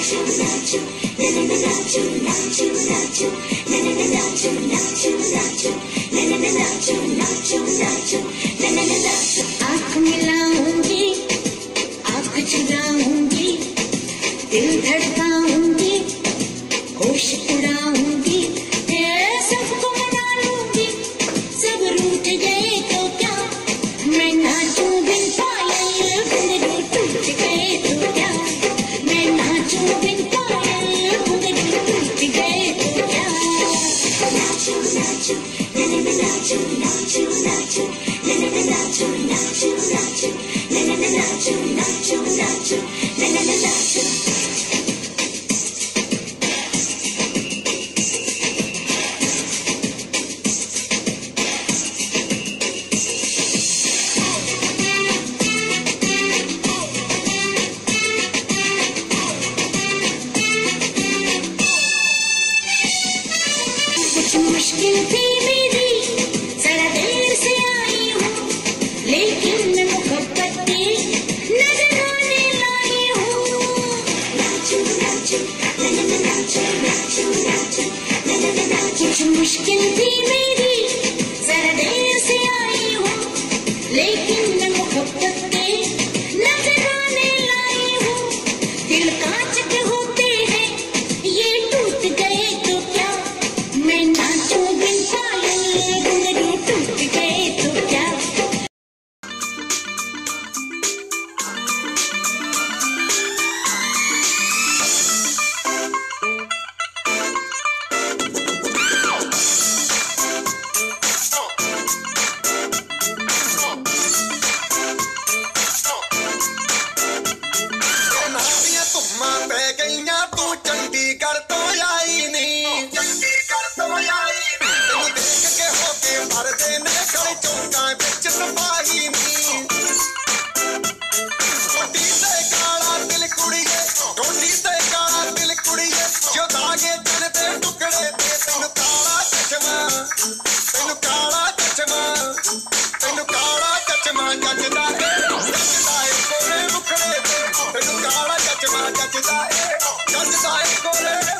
आँख मिलाऊंगी, आँख चुराऊंगी, दिल धड़काऊंगी, होश उड़ाऊंगी, सबको मना लूंगी। सब रूठ गए तो क्या, मैं नाचूं बिन पायल, घुंघरू टूट गए तो क्या, मैं नाचूं बिन पायल, घुंघरू टूट गए तो क्या। नाचो नाचो नाचो नाचो नाचो नाचो नाचो नाचो नाचो नाचो नाचो नाचो। कुछ मुश्किल थी मेरी, जरा देर से आई हूँ, लेकिन मैं मोहब्बत की नजराने लाई हूँ। नाचो नाचो नाचो नाचो नाचो नाचो। कुछ मुश्किल थी मेरी, जरा देर से आई हूँ, लेकिन मैं मोहब्बत की नजराने लाई हूँ। दिल कांच के होते हैं, ये टूट गए तो क्या, मैं नाचूं बिन पायल, घुंघरू टूट गए तो क्या। तू चंडीगढ़ तो आई नहीं, चंडीगढ़ तो आई नहीं, तेनू देख के होके भर देने खड़े चौंका बिच सिपाही नी। टोटी ते काला दिल कुड़िए, टोटी ते काला दिल कुड़िए, जो धागे तन ते टुकड़े ते तेनू काला चश्मा, तेनू काला चश्मा, तेनू काला चश्मा जचदा है, जचदा है कोरे मुखड़े ते, तेनू काला चश्मा जचदा है, जचदा है कोरे